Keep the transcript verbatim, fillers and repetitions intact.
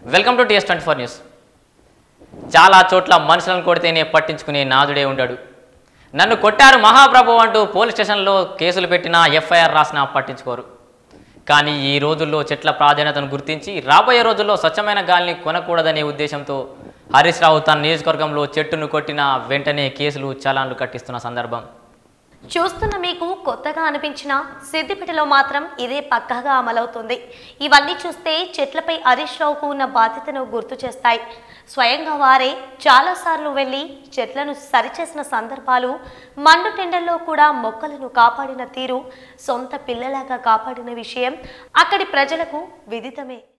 Welcome to TS twenty four news. చాలా చోట్ల మనుషులను కొడితేనే పట్టించుకునే నాదుడే ఉంటాడు. నన్ను కొట్టారు మహాప్రభు అంటూ పోలీస్ స్టేషన్లో కేసులు పెట్టినా ఎఫ్ఐఆర్ రాసినా పట్టించుకోరు. కానీ ఈ రోజుల్లో చెట్ల ప్రాధాన్యతను గుర్తించి రాబోయే రోజుల్లో స్వచ్ఛమైన గాలిని కొనకూడదనే ఉద్దేశంతో హరీష్ రావు తన నియోజకవర్గంలో చెట్టును కొట్టిన వెంటనే కేసులు చలాన్లు కట్టిస్తున్న సందర్భం. చూస్తున్న మీకు కొత్తగా అనిపించిన సిద్దిపేటలో మాత్రం ఇదే పక్కాగా అమలవుతుంది. ఇవన్నీ చూస్తే చెట్లపై హరీష్ రావుకు ఉన్న బాధ్యతను గుర్తు చేస్తాయి. స్వయంగా వారే చాలాసార్లు వెళ్ళి చెట్లను సరిచేసిన సందర్భాలు, మండు టెండర్లో కూడా మొక్కలను కాపాడిన తీరు, సొంత పిల్లలాగా కాపాడిన విషయం అక్కడి ప్రజలకు విదితమే.